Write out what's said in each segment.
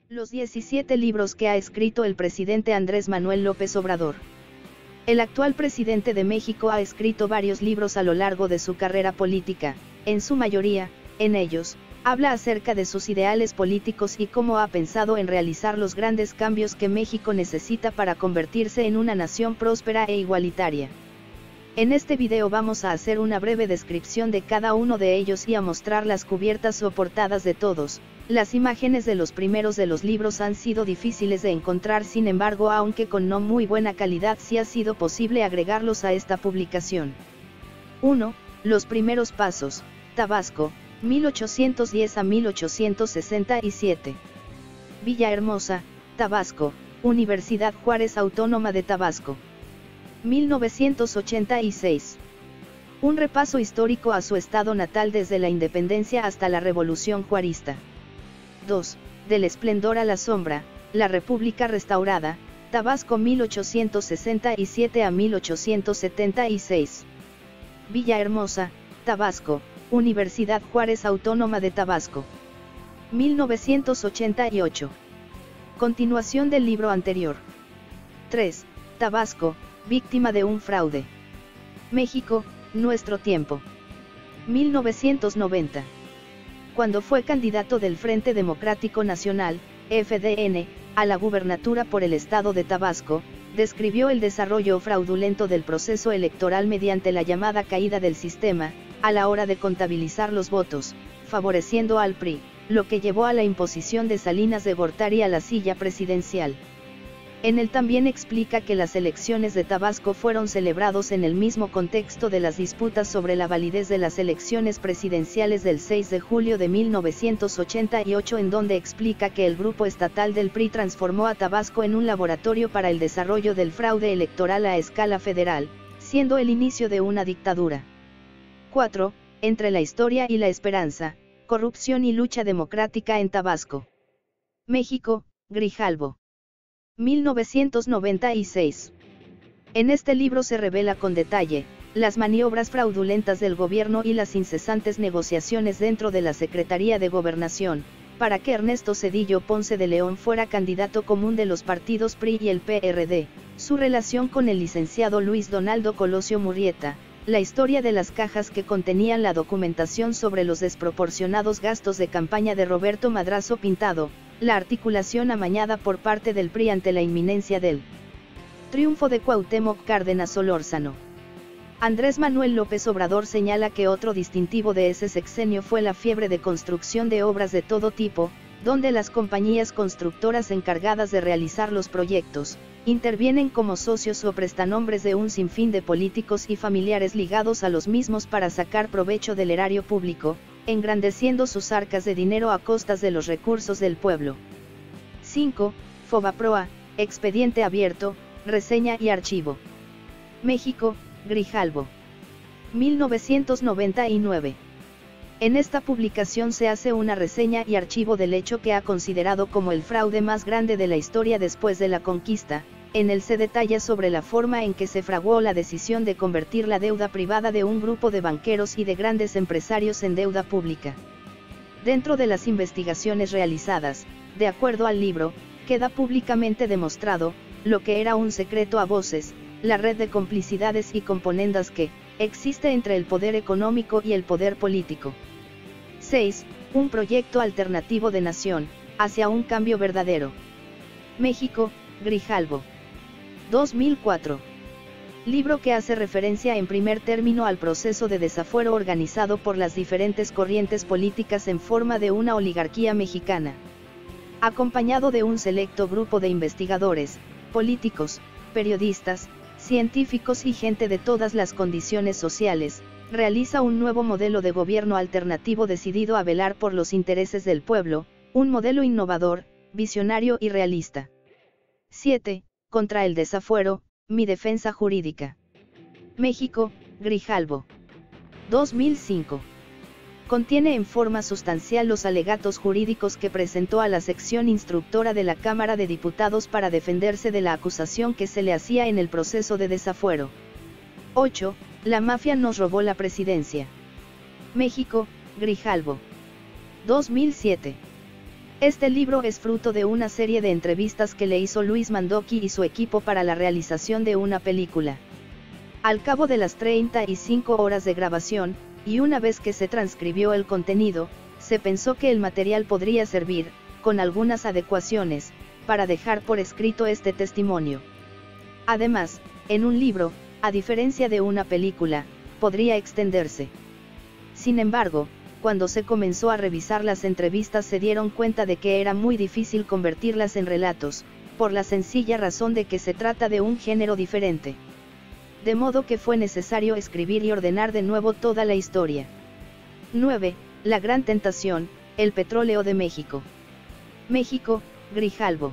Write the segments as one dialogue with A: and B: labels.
A: Los 17 libros que ha escrito el presidente Andrés Manuel López Obrador. El actual presidente de México ha escrito varios libros a lo largo de su carrera política, en su mayoría, en ellos, habla acerca de sus ideales políticos y cómo ha pensado en realizar los grandes cambios que México necesita para convertirse en una nación próspera e igualitaria. En este video vamos a hacer una breve descripción de cada uno de ellos y a mostrar las cubiertas o portadas de todos. Las imágenes de los primeros de los libros han sido difíciles de encontrar, sin embargo, aunque con no muy buena calidad, sí ha sido posible agregarlos a esta publicación. 1. Los primeros pasos, Tabasco, 1810 a 1867. Villahermosa, Tabasco, Universidad Juárez Autónoma de Tabasco. 1986. Un repaso histórico a su estado natal desde la independencia hasta la Revolución Juarista. 2. Del esplendor a la sombra, la República restaurada, Tabasco 1867 a 1876. Villahermosa, Tabasco, Universidad Juárez Autónoma de Tabasco. 1988. Continuación del libro anterior. 3. Tabasco, víctima de un fraude. México, nuestro tiempo. 1990. Cuando fue candidato del Frente Democrático Nacional, FDN, a la gubernatura por el estado de Tabasco, describió el desarrollo fraudulento del proceso electoral mediante la llamada caída del sistema, a la hora de contabilizar los votos, favoreciendo al PRI, lo que llevó a la imposición de Salinas de Gortari a la silla presidencial. En él también explica que las elecciones de Tabasco fueron celebrados en el mismo contexto de las disputas sobre la validez de las elecciones presidenciales del 6 de julio de 1988, en donde explica que el grupo estatal del PRI transformó a Tabasco en un laboratorio para el desarrollo del fraude electoral a escala federal, siendo el inicio de una dictadura. 4. Entre la historia y la esperanza, corrupción y lucha democrática en Tabasco. México, Grijalvo. 1996. En este libro se revela con detalle las maniobras fraudulentas del gobierno y las incesantes negociaciones dentro de la Secretaría de Gobernación, para que Ernesto Zedillo Ponce de León fuera candidato común de los partidos PRI y el PRD, su relación con el licenciado Luis Donaldo Colosio Murrieta, la historia de las cajas que contenían la documentación sobre los desproporcionados gastos de campaña de Roberto Madrazo Pintado, la articulación amañada por parte del PRI ante la inminencia del triunfo de Cuauhtémoc Cárdenas Solórzano. Andrés Manuel López Obrador señala que otro distintivo de ese sexenio fue la fiebre de construcción de obras de todo tipo, donde las compañías constructoras encargadas de realizar los proyectos, intervienen como socios o prestanombres de un sinfín de políticos y familiares ligados a los mismos para sacar provecho del erario público, engrandeciendo sus arcas de dinero a costas de los recursos del pueblo. 5. Fobaproa, expediente abierto, reseña y archivo. México, Grijalvo. 1999. En esta publicación se hace una reseña y archivo del hecho que ha considerado como el fraude más grande de la historia después de la conquista. En él se detalla sobre la forma en que se fraguó la decisión de convertir la deuda privada de un grupo de banqueros y de grandes empresarios en deuda pública. Dentro de las investigaciones realizadas, de acuerdo al libro, queda públicamente demostrado, lo que era un secreto a voces, la red de complicidades y componendas que existe entre el poder económico y el poder político. 6. Un proyecto alternativo de nación, hacia un cambio verdadero. México, Grijalvo. 2004. Libro que hace referencia en primer término al proceso de desafuero organizado por las diferentes corrientes políticas en forma de una oligarquía mexicana. Acompañado de un selecto grupo de investigadores, políticos, periodistas, científicos y gente de todas las condiciones sociales, realiza un nuevo modelo de gobierno alternativo decidido a velar por los intereses del pueblo, un modelo innovador, visionario y realista. 7. Contra el desafuero, mi defensa jurídica. México, Grijalvo. 2005. Contiene en forma sustancial los alegatos jurídicos que presentó a la sección instructora de la Cámara de Diputados para defenderse de la acusación que se le hacía en el proceso de desafuero. 8. La mafia nos robó la presidencia. México, Grijalvo. 2007. Este libro es fruto de una serie de entrevistas que le hizo Luis Mandoki y su equipo para la realización de una película. Al cabo de las 35 horas de grabación, y una vez que se transcribió el contenido, se pensó que el material podría servir, con algunas adecuaciones, para dejar por escrito este testimonio. Además, en un libro, a diferencia de una película, podría extenderse. Sin embargo, cuando se comenzó a revisar las entrevistas se dieron cuenta de que era muy difícil convertirlas en relatos, por la sencilla razón de que se trata de un género diferente. De modo que fue necesario escribir y ordenar de nuevo toda la historia. 9. La gran tentación, el petróleo de México. México, Grijalbo.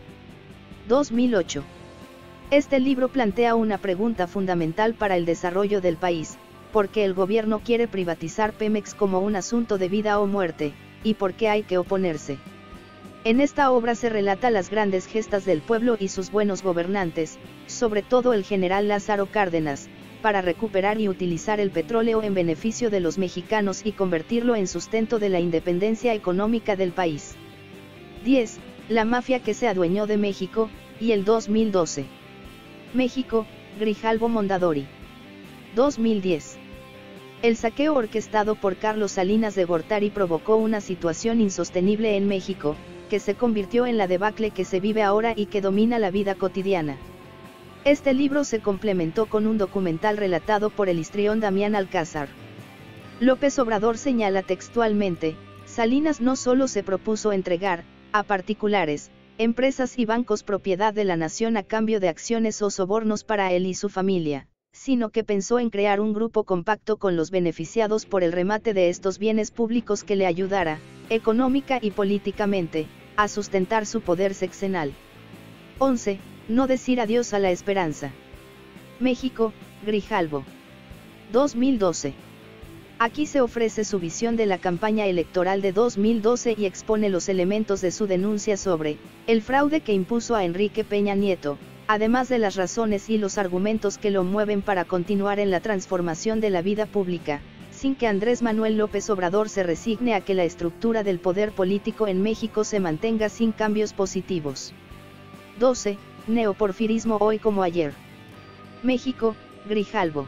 A: 2008. Este libro plantea una pregunta fundamental para el desarrollo del país: ¿por qué el gobierno quiere privatizar Pemex como un asunto de vida o muerte, y por qué hay que oponerse? En esta obra se relata las grandes gestas del pueblo y sus buenos gobernantes, sobre todo el general Lázaro Cárdenas, para recuperar y utilizar el petróleo en beneficio de los mexicanos y convertirlo en sustento de la independencia económica del país. 10. La mafia que se adueñó de México, y el 2012. México, Grijalbo Mondadori. 2010. El saqueo orquestado por Carlos Salinas de Gortari provocó una situación insostenible en México, que se convirtió en la debacle que se vive ahora y que domina la vida cotidiana. Este libro se complementó con un documental relatado por el histrión Damián Alcázar. López Obrador señala textualmente: Salinas no solo se propuso entregar, a particulares, empresas y bancos propiedad de la nación a cambio de acciones o sobornos para él y su familia, sino que pensó en crear un grupo compacto con los beneficiados por el remate de estos bienes públicos que le ayudara, económica y políticamente, a sustentar su poder sexenal. 11. No decir adiós a la esperanza. México, Grijalbo. 2012. Aquí se ofrece su visión de la campaña electoral de 2012 y expone los elementos de su denuncia sobre el fraude que impuso a Enrique Peña Nieto, además de las razones y los argumentos que lo mueven para continuar en la transformación de la vida pública, sin que Andrés Manuel López Obrador se resigne a que la estructura del poder político en México se mantenga sin cambios positivos. 12. Neoporfirismo hoy como ayer. México, Grijalbo.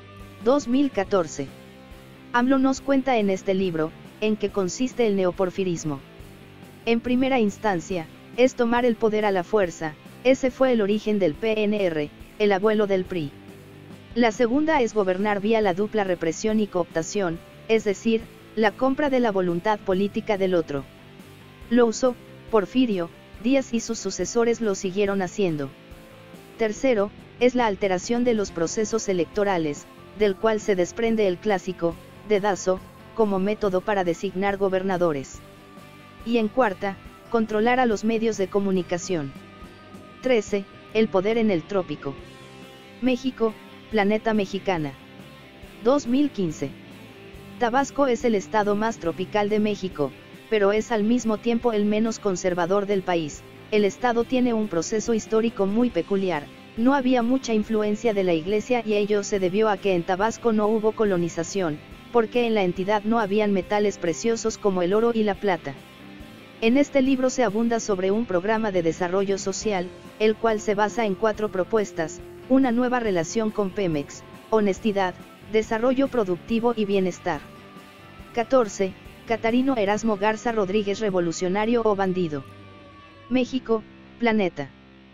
A: 2014. AMLO nos cuenta en este libro, en qué consiste el neoporfirismo. En primera instancia, es tomar el poder a la fuerza. Ese fue el origen del PNR, el abuelo del PRI. La segunda es gobernar vía la dupla represión y cooptación, es decir, la compra de la voluntad política del otro. Lo usó Porfirio Díaz y sus sucesores lo siguieron haciendo. Tercero, es la alteración de los procesos electorales, del cual se desprende el clásico dedazo, como método para designar gobernadores. Y en cuarta, controlar a los medios de comunicación. 13. El poder en el trópico. México, Planeta Mexicana. 2015. Tabasco es el estado más tropical de México, pero es al mismo tiempo el menos conservador del país. El estado tiene un proceso histórico muy peculiar. No había mucha influencia de la Iglesia y ello se debió a que en Tabasco no hubo colonización, porque en la entidad no habían metales preciosos como el oro y la plata. En este libro se abunda sobre un programa de desarrollo social, el cual se basa en 4 propuestas: una nueva relación con Pemex, honestidad, desarrollo productivo y bienestar. 14. Catarino Erasmo Garza Rodríguez, revolucionario o bandido. México, Planeta.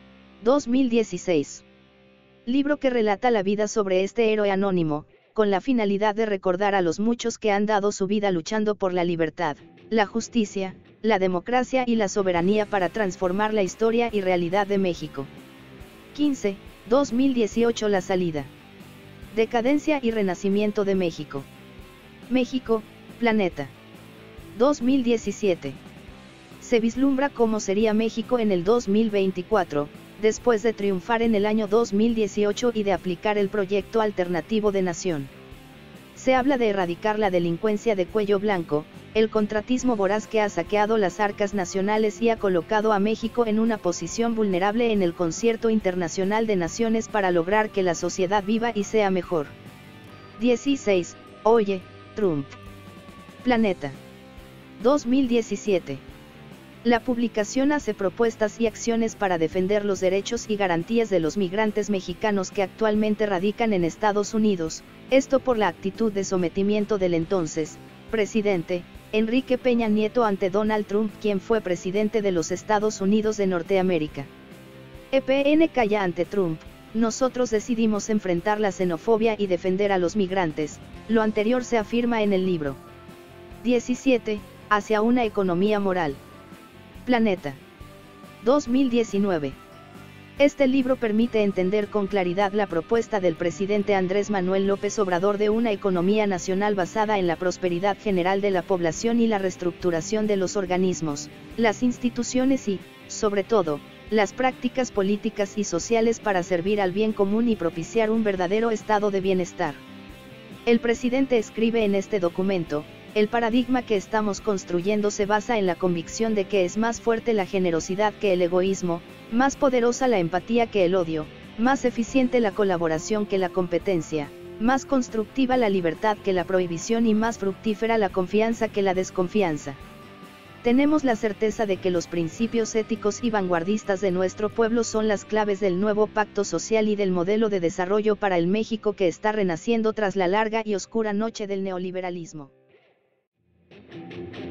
A: 2016. Libro que relata la vida sobre este héroe anónimo, con la finalidad de recordar a los muchos que han dado su vida luchando por la libertad, la justicia, la democracia y la soberanía para transformar la historia y realidad de México. 15. 2018. La salida. Decadencia y renacimiento de México. México, Planeta. 2017. Se vislumbra cómo sería México en el 2024, después de triunfar en el año 2018 y de aplicar el proyecto alternativo de nación. Se habla de erradicar la delincuencia de cuello blanco, el contratismo voraz que ha saqueado las arcas nacionales y ha colocado a México en una posición vulnerable en el concierto internacional de naciones para lograr que la sociedad viva y sea mejor. 16. Oye, Trump. Planeta. 2017. La publicación hace propuestas y acciones para defender los derechos y garantías de los migrantes mexicanos que actualmente radican en Estados Unidos, esto por la actitud de sometimiento del entonces presidente Enrique Peña Nieto ante Donald Trump, quien fue presidente de los Estados Unidos de Norteamérica. EPN calla ante Trump. Nosotros decidimos enfrentar la xenofobia y defender a los migrantes, lo anterior se afirma en el libro. 17. Hacia una economía moral. Planeta. 2019. Este libro permite entender con claridad la propuesta del presidente Andrés Manuel López Obrador de una economía nacional basada en la prosperidad general de la población y la reestructuración de los organismos, las instituciones y, sobre todo, las prácticas políticas y sociales para servir al bien común y propiciar un verdadero estado de bienestar. El presidente escribe en este documento: el paradigma que estamos construyendo se basa en la convicción de que es más fuerte la generosidad que el egoísmo, más poderosa la empatía que el odio, más eficiente la colaboración que la competencia, más constructiva la libertad que la prohibición y más fructífera la confianza que la desconfianza. Tenemos la certeza de que los principios éticos y vanguardistas de nuestro pueblo son las claves del nuevo pacto social y del modelo de desarrollo para el México que está renaciendo tras la larga y oscura noche del neoliberalismo.